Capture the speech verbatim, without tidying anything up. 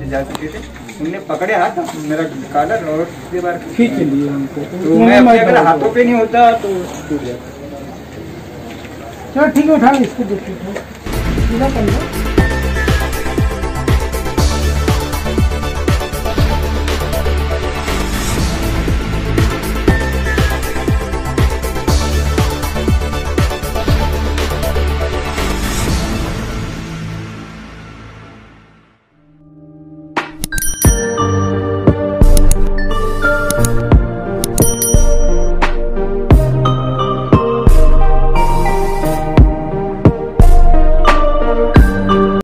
जा चुके थे, उनने पकड़े हाथ मेरा कॉलर और दूसरी बार खींच लिए हमको। तो मैं अपने अगर हाथों पे नहीं होता तो टूट जाता। चलो ठीक है, उठा लो इसको, देखिए